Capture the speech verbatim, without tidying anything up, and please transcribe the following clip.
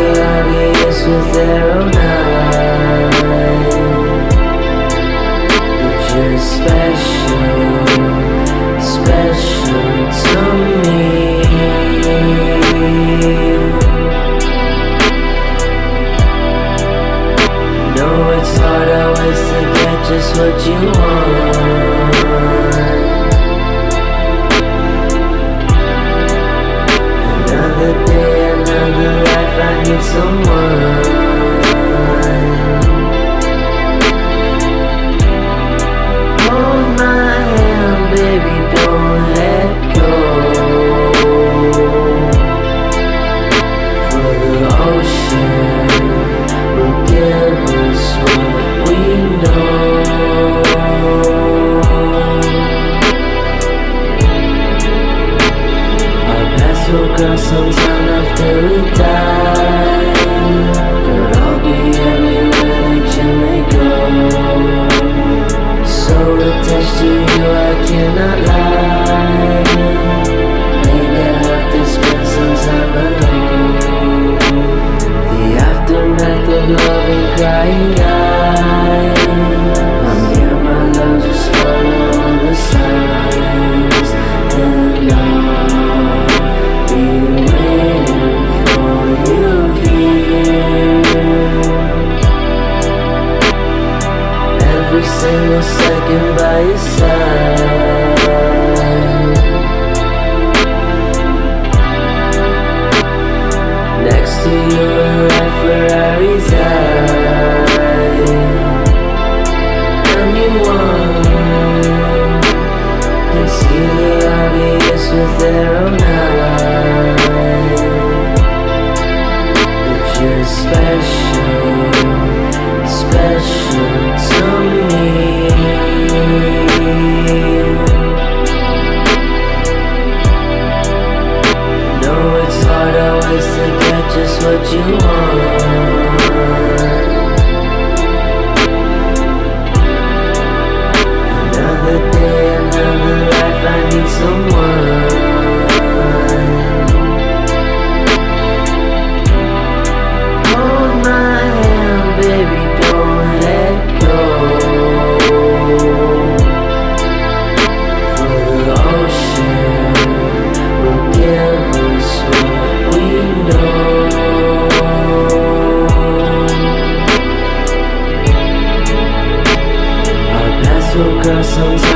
obvious with their own eyes. But you're special, special to me. No, it's hard always to get just what you want. Another day, another life, I need someone. Hold my hand, baby, don't let go. For the ocean will give us what we know. Our paths will cross sometime after we die, but I'll be everywhere that you may go. So attached to you, I cannot lie. Maybe I have to spend some time alone. The aftermath of love and crying eyes. I'm here, my love, just follow all the signs, and I'll be waiting for you here. Every single second by your side. Next to you and right where I reside. Anyone can see the obvious with their own eyes. But you're special, special to me. No, it's hard always to get just what you want. Another day, another life, I need someone. Hold my hand, baby, don't let go. For the ocean will give us what we know. Our paths will cross sometime